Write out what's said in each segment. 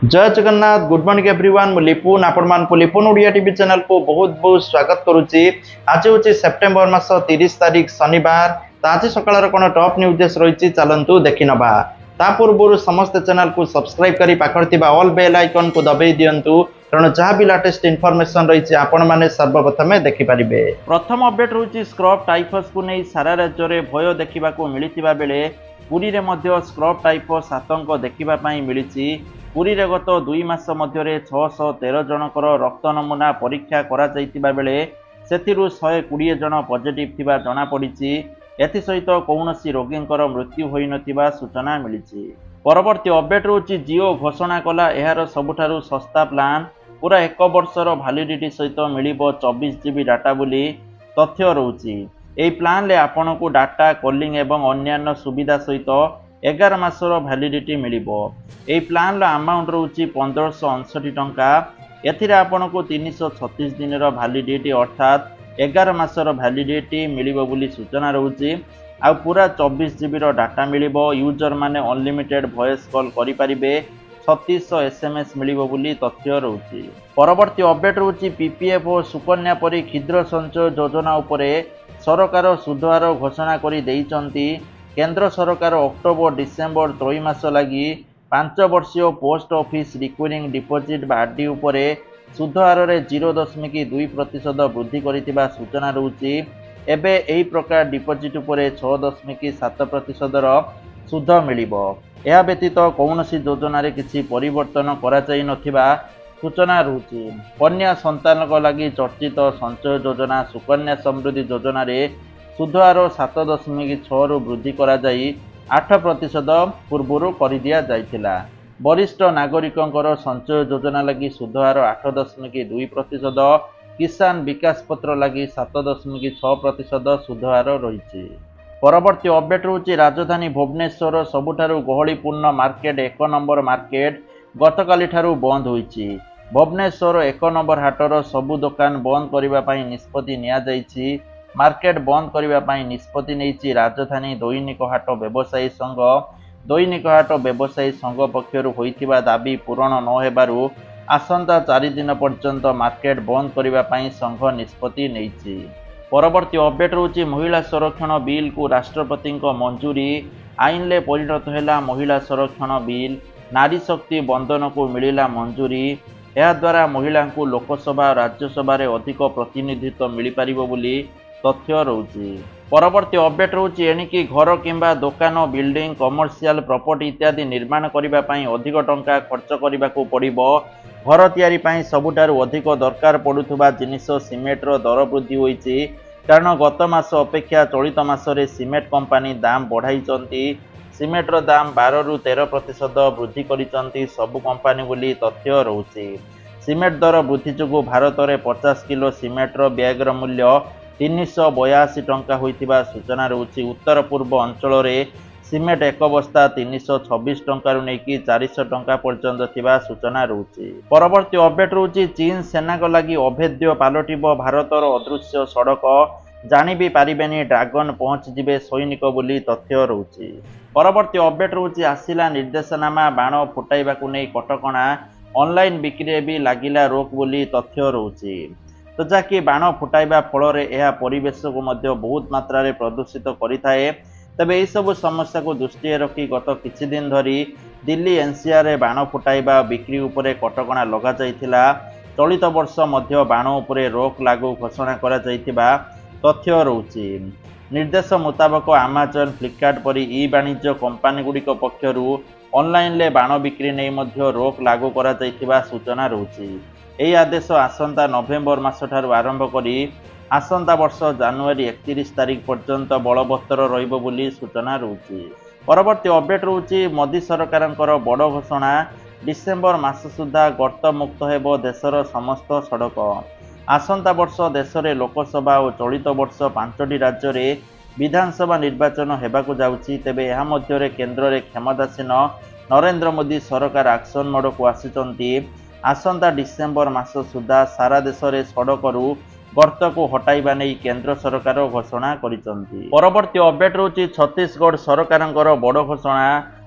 जय Jagannath good morning everyone मु लिपुन आपण मान को लिपुन ओडिया टीवी चैनल को बहुत बहुत स्वागत करूची। आज होची सेप्टेम्बर मास 30 तारिख शनिवार। तो आज सकाळर कोन टॉप न्यूज रही चलंतु देखि नबा। ता पूर्व समस्त चैनल को सब्सक्राइब करी पाखरथिबा ऑल बेल आइकन को दबाई दियंतु कारण जहाँ भी लेटेस्ट इनफॉरमेशन रही आपण माने सर्वप्रथमे देखि परिबे। प्रथम अपडेट होची स्क्रब टाइफस को नै सारा राज्य रे भय देखिबा को मिलितिबा बेले पुरी रे मध्य स्क्रब टाइफस आतंक देखिबा पई मिलिछि। पुरी रे गत 2 मास मध्य 613 जनकर रक्त नमूना परीक्षा करा जाइतिबा बेले सेथिरु 120 जन पॉजिटिव थिबा जणा पड़िछि। एथि सहित कौनसी रोगींकर मृत्यु होई नथिबा सूचना मिलिछि। परवर्ती अपडेट होछि जियो घोषणा कला एहार सबुठारु सस्ता प्लान पूरा 1 वर्षर वैलिडिटी सहित मिलिबो 24 जीबी डाटा बोली तथ्य रहउछि। एई प्लान ले आपनकु डाटा कॉलिंग एवं अन्यान्य सुविधा सहित 11 मासर वैलिडिटी मिलिबो। एई प्लान ला अमाउंट रहउछि 1559 टंका। एथिरे आपनकु 336 दिन रो वैलिडिटी अर्थात 11 मासर वैलिडिटी मिलिबो बोली सूचना रहउछि। आ पूरा 24 जीबी रो डाटा मिलिबो। यूजर माने अनलिमिटेड वॉइस कॉल करि परिबे। 3600 एसएमएस मिलिबो बोली तथ्य रहउछि। परवर्ती अपडेट रहउछि पीपीएफ और सुकन्या परि क्षुद्र संचय योजना उपरे सरकार सुधार घोषणा करि देइचंती। केंद्र सरकार अक्टोबर डिसेम्बर त्रैमास लगी 5 वर्षीय post office recurring deposit RD उपरे सुध हार रे 0.2% वृद्धि करितिबा सूचना रहउछि। एबे एही प्रकार डिपोजिट उपरे 6.7% रो सुध मिलिबो। एहा व्यतीत कौनसी योजना रे किछि परिवर्तन करा जाई नथिबा सूचना रहउछि। कन्या संतानक लागि चर्चित संचय योजना सुकन्या समृद्धि योजना रे सुधार 7.6 रु वृद्धि करा जाई 8% पूर्व कर दिया जाइथिला। वरिष्ठ नागरिकंकर संचय योजना लगी सुधार 8.2%, किसान विकास पत्र लगी 7.6% सुधार रही। परवर्ती अपडेट होची राजधानी भुवनेश्वर सबुठारु गहलीपूर्ण मार्केट 1 नंबर मार्केट गतकाली ठारु बंद होईची। भुवनेश्वर 1 नंबर हाटर सबु दुकान बंद करिबा पई निष्पत्ति निया जाईची। मार्केट बंद करिबा पई निष्पत्ति नेइची राजधानी दैनिक हाट व्यवसायी संघ। दैनिक हाट व्यवसायी संघ पक्षरु होइतिबा दाबी पूरण न हेबारु आसंता 4 दिन पर्यंत मार्केट बंद करिबा पई संघ निष्पत्ति नेइची। परवर्ती अपडेट होची महिला संरक्षण बिल को राष्ट्रपति मंजूरी। आईन ले परिणत हैला महिला संरक्षण बिल। नारी शक्ति बंधन को मिलिला मंजूरी। एहा द्वारा महिला को लोकसभा और राज्यसभा रे अधिक प्रतिनिधित्व मिल पारिबो बोली तथ्य रहउछि। परवर्ती अपडेट रहउछि एनिकी घर किंबा दुकान बिल्डिंग कमर्शियल प्रॉपर्टी इत्यादि निर्माण करिबा पई अधिक टंका खर्च करिबा को पड़िबो। घर तयारी पई सबुठारु अधिक दरकार पडुथुबा जिनिस सिमेंट रो दर वृद्धि होईछि। कारण गत मास अपेक्षा चलित मास रे सिमेंट कंपनी दाम बढ़ाइचंती। सिमेंट रो दाम 12 रु 13% वृद्धि करिचंती सबु कंपनी बोली तथ्य रहउछि। सिमेंट दर वृद्धि जोगु भारत रे 50 किलो सिमेंट रो बैग रो मूल्य 382 टंका होइतिबा सूचना रहउछि। उत्तर पूर्व अंचल रे सिमेंट एक बस्ता 326 टंका रु नेकी 400 टंका पर्यंत थिबा सूचना रहउछि। परवर्ती अपडेट रहउछि चीन सेना को लागि अभेद्य पालटिबो भारतर अदृश्य सड़क। जानि भी पारिबेनी ड्रैगन पहुंच जिबे सैनिक बोली तथ्य रहउछि। परवर्ती अपडेट रहउछि आसिला निर्देशनामा बाण फुटाइबा को नै कटकणा। ऑनलाइन बिक्री भी लागिला रोक बोली तथ्य रहउछि। तो जाकि बाण फुटाइबा फल यह परिवेश को मध्य बहुत मात्रा रे प्रदूषित करिथाए। तबे यह सब समस्या को दृष्टि रखी गत किछि दिन धरी दिल्ली एनसीआर रे बाण फुटाइबा बिक्री उपरे कटकणा लगा जाइथिला। चलित वर्ष मध्य बाण उपरे रोक लागू घोषणा करा जाइथिबा तथ्य रहउछि। निर्देश मुताबक अमेजन फ्लिपकार्ट परि ई वाणिज्य कंपनी गुड़िक पक्षरु ऑनलाइन ले बाण बिक्री नै मध्य रोक लागू करा जाइथिबा सूचना रहउछि। एही आदेश आसंता नवेम्बर मास ठारु आरंभ करी आसंता वर्ष जनवरी 31 तारिख पर्यंत बलवत्तर रहिबो बोली सूचना रहउछि। परवर्ती अपडेट रहउछि मोदी सरकारंकर बड़ घोषणा। डिसेम्बर मास सुधा गर्त मुक्त हेबो देशर समस्त सड़क। आसंता वर्ष देश रे लोकसभा और चलित वर्ष 5टी राज्य रे विधानसभा निर्वाचन हेबाकु जाउछि। तेबे एहा मध्य रे केंद्र रे क्षमतासीन नरेंद्र मोदी सरकार एक्शन मोड को आसिचंती। आसंता डिसेम्बर मास सुधा सारा देश रे सड़करू गर्त को हटाइबा नै केंद्र सरकार घोषणा करिसंती। परवर्ती अपडेट रहउछि छत्तीसगढ़ सरकारंकर बड़ घोषणा।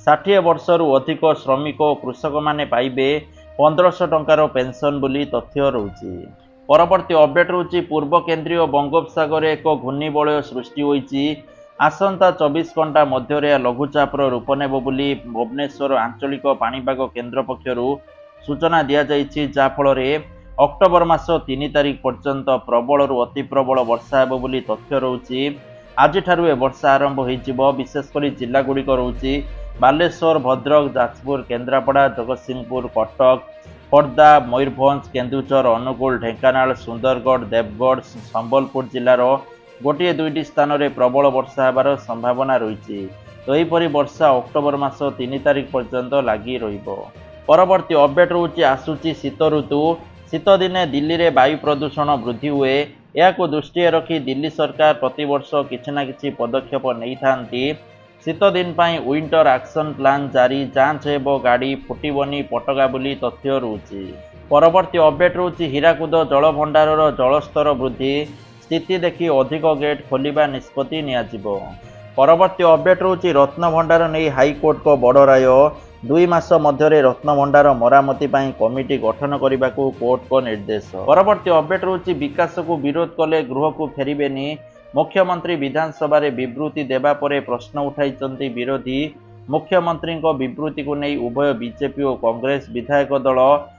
60 वर्षरू अधिक श्रमिक और कृषक माने पाइबे 1500 टंकार पेंशन बोली तथ्य रहुछि। परवर्ती अपडेट रहुछि पूर्व केंद्रीय बंगोपसागर एक घूर्णिबलय सृष्टि होइछि। आसंता 24 घंटा मध्य लघुचापर रूप नेब बोली भुवनेश्वर आंचलिक पाणीपाग केन्द्र पक्षरु सूचना दिया जाइछि, जाफल अक्टोबर मास 3 तारिख पर्यंत प्रबल अति प्रबल वर्षा हेब बोली तथ्य रहुछि। आज ठारू ए वर्षा आरंभ होइजिबो। विशेषकर जिला गुड़िक रहुछि बालेश्वर, भद्रक, जाजपुर, केन्द्रापड़ा, जगतसिंहपुर, कटक, खोर्धा, मयूरभंज, केन्दुझर, अनुगुल, ढेंकानाल, सुंदरगढ़, देवगढ़, संबलपुर जिलार गोटे दुईटी स्थान में प्रबल वर्षा होबार संभावना रही। तो यहपरी वर्षा अक्टोबर मास 3 तारिख पर्यंत लगी रहिबो। परवर्ती अपडेट रहुछि आसुछि शीत ऋतु। शीत दिने दिल्ली रे वायु प्रदूषण वृद्धि हुए। याको दृष्टि रखी दिल्ली सरकार प्रतिवर्ष किछि ना किछि पदक्षेप नहीं थांती। शीत दिन पाई विंटर एक्शन प्लान जारी, जांच हेबो गाड़ी फुटिबनी पटका बोली तथ्य रहुछि। परवर्ती अपडेट रहुछि हीराकुद जलभंडारर जलस्तर वृद्धि, स्थिति देखि अधिक गेट खोलिबा निष्पत्ति नियाजिबो। परवर्ती अपडेट रहुछि रत्नभंडार नहीं हाईकोर्ट को बड़ राय। 2 मास मध्य रत्नभंडार मरामती पाई कमिटी गठन करने को कोर्ट को निर्देश। परवर्ती अपडेट रहुछि विकास को विरोध कले गृह को फेरिबेनी। मुख्यमंत्री विधानसभा रे विवृत्ति देबा परे प्रश्न उठाइचंती विरोधी। मुख्यमंत्री को विवृत्ति को नहीं उभय बीजेपी और कांग्रेस विधायक दल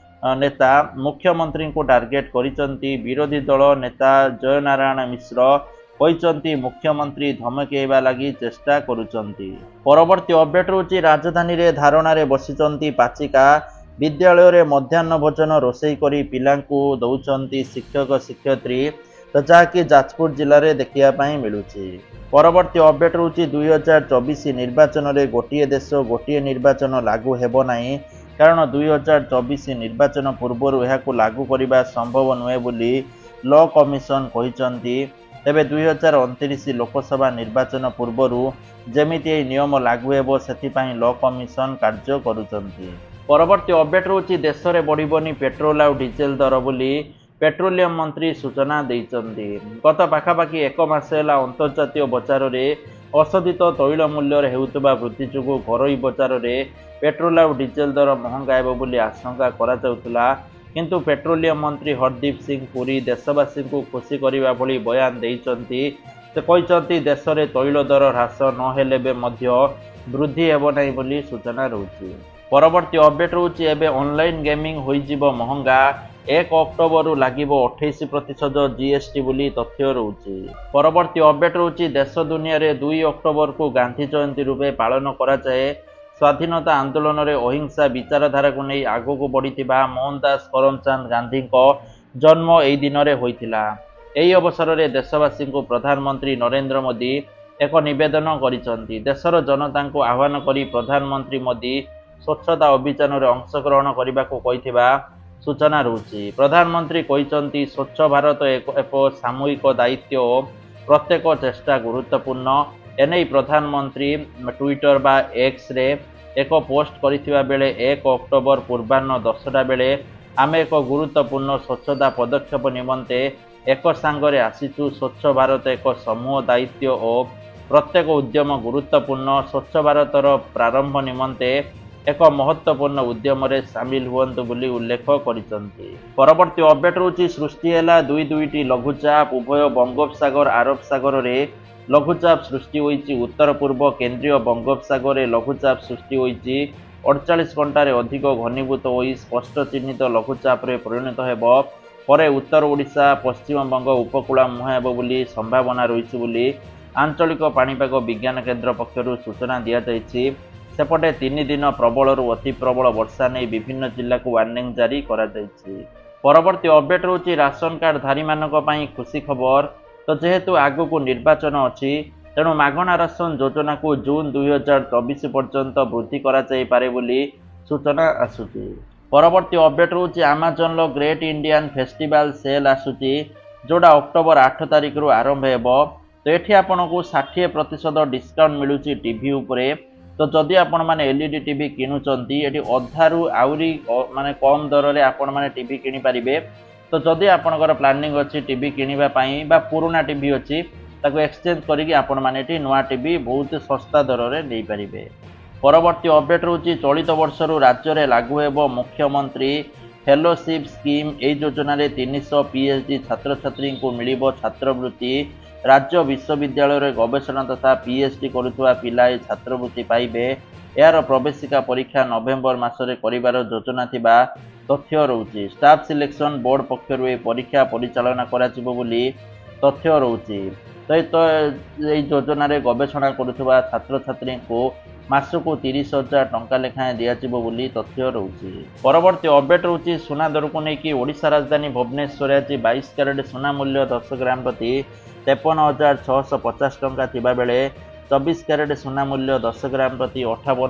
नेता मुख्यमंत्री को टार्गेट करिचंती। विरोधी दल नेता जयनारायण मिश्र कहिचंती मुख्यमंत्री धमकेइबा लागि चेष्टा करुचंती। परवर्ती अपडेट रहुछि राजधानी रे धारणा रे बसिचंती पाचिका। विद्यालय रे मध्याह्न भोजन रोषेई करी पिलांकु दउचंती शिक्षक शिक्षयित्री। तो जहाँकि जाजपुर जिले में देखा मिलूची। परवर्ती अपडेट रहुछि 2024 निर्वाचन में गोटे देश गोटे निर्वाचन लागू हेबो नाही, कारण 2024 निर्वाचन पूर्व यह लागू करने संभव नुहे बोली लॉ कमिशन कहिसंती। तेबे 2029 लोकसभा निर्वाचन पूर्व जमिति नियम लागू हेबो सेथिपाई लॉ कमिशन कार्य करुचंती। परवर्ती अपडेट रहुछि देश में बढ़िबनी पेट्रोल और डीजेल दर बोली पेट्रोलियम मंत्री सूचना देइचंती। गत पाखापाखि 1 मास है अंतर्जातीय बजार में अशोधित तैल मूल्य हेउतबा वृद्धि जोगु घरोई बजार में पेट्रोल और डीजेल दर महंगा हेबो बोली आशंका करा जाउतला। किंतु पेट्रोलियम मंत्री हरदीप सिंह पुरी देशवासी को खुशी करने भली बयान देइचंती। से कहिचंती देश में तैल दर ह्रास नहेले मध्य वृद्धि हेबो नाही बोली सूचना रहुछि। परवर्ती अपडेट रहुछि एबे ऑनलाइन गेमिंग होइजिबो महंगा। 1 अक्टोबर लागिबो 28% जीएसटी बोली तथ्य रहुछि। परवर्ती अपडेट रहुछि देश दुनिया रे 2 अक्टोबर को गांधी जयंती रूपे पालन करा जाए। स्वाधीनता आंदोलन रे अहिंसा विचारधारा को नहीं आगो बढ़ीथिबा मोहनदास करमचंद गांधी को जन्म एई दिन रे होइथिला। एई अवसर रे देशवासी को प्रधानमंत्री नरेंद्र मोदी एक निवेदन करिसंती। देशर जनता को आह्वान करी प्रधानमंत्री मोदी स्वच्छता अभियान रे अंशग्रहण करने को कहिथिबा सूचना रहुछि। प्रधानमंत्री कहिसंती स्वच्छ भारत एक सामूहिक दायित्व प्रत्येक चेष्टा गुरुत्वपूर्ण। एने प्रधानमंत्री ट्विटर बा एक्स रे एक पोस्ट करिथिबा बेले 1 अक्टोबर पूर्वाह्न 10टा बेले आमे एक गुरुत्वपूर्ण स्वच्छता पदक्षेप निमंते एक सांगरे आसीचु। स्वच्छ भारत एक समूह दायित्व और प्रत्येक उद्यम गुरुत्वपूर्ण। स्वच्छ भारतर प्रारंभ निमंते एक महत्वपूर्ण उद्यम रे सामिल हुअन्तु बोली उल्लेख करिसंती। परवर्ती अपडेट रहुछि सृष्टि हैला 2-2टी लघुचाप उभय बंगोपसागर अरब सागर रे लघुचाप सृष्टि होइछि। उत्तर पूर्व केंद्रीय बंगोपसागर रे लघुचाप सृष्टि होइछि। 48 घंटा रे अधिक घनीभूत होई स्पष्ट चिन्हित लघुचाप रे परिणत हेबो। परे उत्तर ओडिशा पश्चिम बंग उपकूल मुहां हेबो बोली संभावना रहिछि बोली आंचलिक पाणीपाग विज्ञान केन्द्र पक्षरु सूचना दिया जाइछि। सेपटे 3 दिन प्रबल अति प्रबल वर्षा नहीं विभिन्न जिला को वार्निंग जारी करा जाइछि। परवर्ती अपडेट रहुछि राशन कार्ड धारी मानक पई खुशी खबर। तो जेहेतु आगु को निर्वाचन अछि तेणु मागणा राशन योजना को जून 2024 पर्यंत वृद्धि करा जाई पारे बोली सूचना आसुछि। परवर्ती अपडेट रहुछि अमेजन लो ग्रेट इंडियन फेस्टिवल सेल आसुछि जोड़ा अक्टोबर 8 तारिख रु आरंभ हेबो। तो एठी आपनको 60% डिस्काउंट मिलुछि टीवी उपरे। तो जदि आपण माने एलईडी टीवी किनुचंती एठी अधारू आउरी माने कम दर रे आपण माने टीवी किनि पारिबे। तो जदि आपणकर प्लानिंग अछि टीवी किनिबा पई बा पुराना टीवी अछि ताको एक्सचेंज करिकि आपण माने एठी नवा टीवी बहुत सस्ता दर रे नै पारिबे। परवर्ती अपडेट रोची चलित वर्षर राज्य में लागू हेब मुख्यमंत्री फेलोशिप स्कीम। यह योजना 300 पीएचडी छात्र छात्री को मिल छात्रवृत्ति। राज्य विश्वविद्यालय गवेषणा तथा पीएचडी करुवा पिला छात्रवृत्ति पाइबे। यार प्रवेशिका परीक्षा नवेम्बर मासरे करिवार योजना थिबा तथ्य रोची। स्टाफ सिलेक्शन बोर्ड पक्षरु ए परीक्षा परिचालना कराजिबो बोली तथ्य रोची। तो योजना गवेषणा करुवा छात्र छात्री को मासको 30,000 टंका लेखाएं दियाजिबो बोली तथ्य रोची। परवर्ती अपडेट रोची सुना दर को लेकिन ओडिशा राजधानी भुवनेश्वर आज 22 कैरेट सुना मूल्य 10 ग्राम प्रति 53,650 टंका थिबा बेले 24 कैरेट सुना मूल्य 10 ग्राम प्रति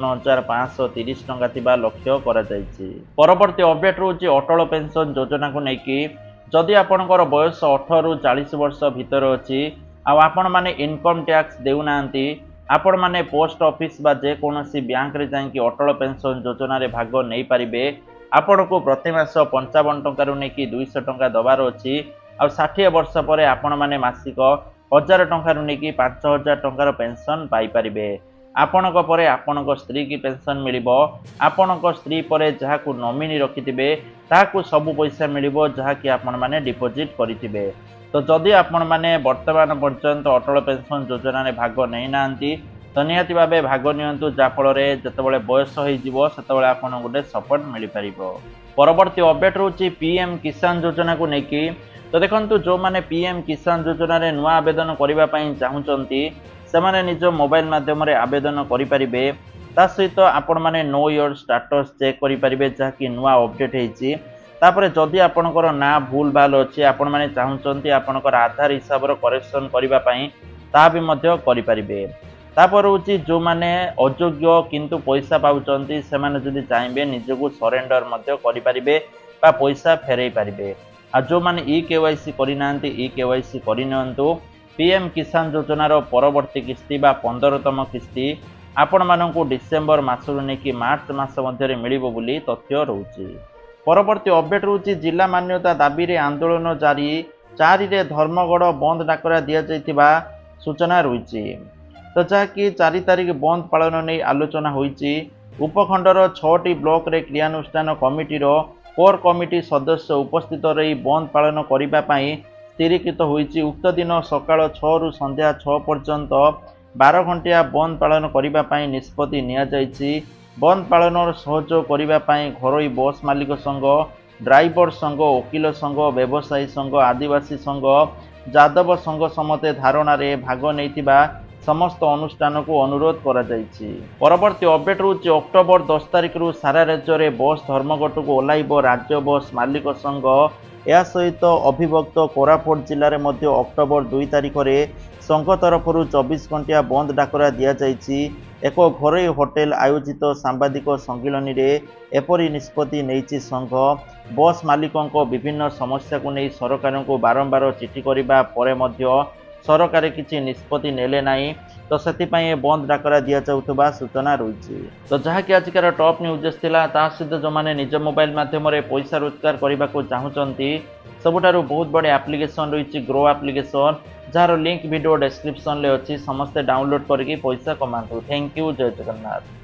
58,530 टंका थिबा लक्ष्य करा जायछि। परवर्ती अपडेट रोची अटल पेंशन योजना को लेकिन जदि आपणकर बयस 18 रु 40 वर्ष भितर अछि आ आपण माने इनकम टैक्स देउनांती आपण माने पोस्ट ऑफिस बा जे कोनोसी बैंक रे जांकी अटल पेंशन योजना रे भाग नै परिबे। आपण को प्रति मास 55 टंका रु नेकी 200 टंका दबार अछि आ 60 वर्ष परे आपण माने मासिक 1000 टंका रु नेकी 5000 टंकार पेंशन पाई परिबे। आपणक परे आपणक स्त्री की पेंशन मिलिबो। आपणक स्त्री परे जहाकू नॉमिनी रखिथिबे ताकू सब पैसा मिलिबो जहाकी आपण माने डिपॉजिट करिथिबे। तो जदि आपण माने वर्तमान पर्यंत अटल पेंशन योजना रे भाग नै नांती तो निहाती भाबे भाग नियंतु जा फल रे जतबेले बयस होई जिवो सेतबेले आपण गोटे सपोर्ट मिलि परिबो। परवर्ती अपडेट रोची पीएम किसान योजना को नेकी। तो देखंतु जो माने पीएम किसान योजना रे नुआ आवेदन करिबा पई चाहुचंती से माने निज मोबाइल माध्यम रे आवेदन करि परिबे। ता सहित आपण माने नो योर स्टेटस चेक करि परिबे जहाकी नुआ अपडेट हेची। तापरे जदि आपणकर ना भूल भाल अच्छे आपण माने चाहुचंती आपणकर आधार हिसाब रो करेक्शन करिबा पई ता भी मध्य करि परिबे। तापर होची जो माने अयोग्य किंतु पैसा पाउचंती से माने जदि चाहेबे निजको सरेंडर मध्य करि परिबे बा पैसा फेरई परिबे। आ जो माने ई केवाईसी करिनांती ई केवाईसी करिनंतु। पीएम किसान योजना रो परवर्ती किस्ती बा 15तम किस्ती आपण माननकु डिसेंबर मासरु नेकी मार्च मास मध्य मिलिबो बोली तथ्य रहउची। परवर्ती अपडेट रोची जिला मान्यता दाबी रे आंदोलन जारी 4 रे धर्मगढ़ बंद डाकरा दिया जाइतिबा सूचना रही। तो जहाँकि 4 तारिख बंद पालन नहीं आलोचना होईची। उपखंडर 6टी ब्लॉक रे क्रियानुष्ठान कमिटी कोर कमिटी सदस्य उपस्थित रही बंद पालन करिबा पई स्थिरीकृत होईची। उक्त दिन सकाळ 6 रु संध्या 6 पर्यंत 12 घंटिया बंद पालन करिबा पई निष्पत्ति निया जाइची। बंद पालन सहयोग करिबा पई घरोई बस मालिक संघ, ड्राइवर संघ, वकील संघ, व्यवसायी संघ, आदिवासी संघ, जादव संघ समते धारणा रे भाग नैतिबा समस्त अनुष्ठान को अनुरोध करा जाइछि। परवर्ती अपडेट रोची अक्टोबर 10 तारिख रु सारा राज्य रे बस धर्मघट को ओलाइबो राज्य बस मालिक संघ। या सहित अभिभक्त कोरापुट जिले में अक्टोबर 2 तारिख रे संघ तरफ 24 घंटिया बंद डाकरा दिया जाइछि। एक घरोई होटेल आयोजित सांबादिक सम्मिलन में एपरी निष्पत्ति नैछि संघ। बस मालिकों विभिन्न समस्या को नहीं सरकार को बारंबार चिठी करबा परे मध्य सरकार किसी निष्पत्ति नेले नाही। तो से बंद डाकरा दि जाउथबा सूचना रही। तो जहाँकि आजिकार टॉप न्यूज थिला ता सहित जो माने निज मोबाइल माध्यम पैसा रोजगार करने को चाहूँगी सबुठारु बहुत बड़े एप्लिकेशन रही ग्रो एप्लिकेशन जार लिंक वीडियो डिस्क्रिप्शन ले अच्छी समस्ते डाउनलोड करके पैसा कमातु। Thank you. जय जगन्नाथ।